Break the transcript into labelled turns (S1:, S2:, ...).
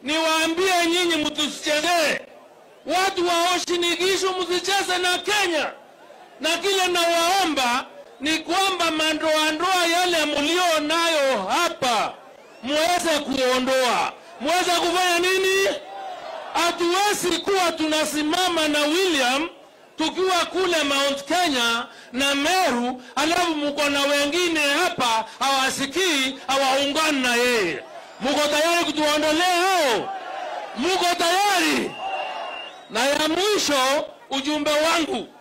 S1: niwaambie nyinyi mtusicheze. Watu wa Uasin Gishu msicheze na Kenya. Na kile nawaomba ni kwamba mandoa yale mlio nayo hapa muweze kuondoa. Muweze kufanya nini? Hatuwezi kuwa tunasimama na William tukiwa kule Mount Kenya na Meru, alafu mko na wengine hapa hawasikii, hawaungani na yeye. Mko tayari kutuondolea hao? Mko tayari? Na ya mwisho ujumbe wangu